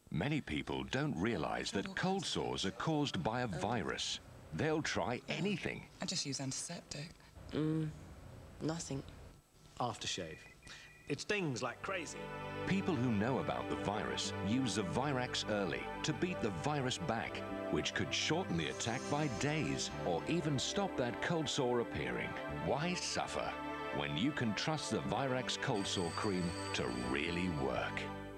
Many people don't realize that cold sores are caused by a virus. They'll try anything. I just use antiseptic. Nothing. Aftershave. It stings like crazy. People who know about the virus use Zovirax early to beat the virus back, which could shorten the attack by days or even stop that cold sore appearing. Why suffer when you can trust the Zovirax cold sore cream to really work?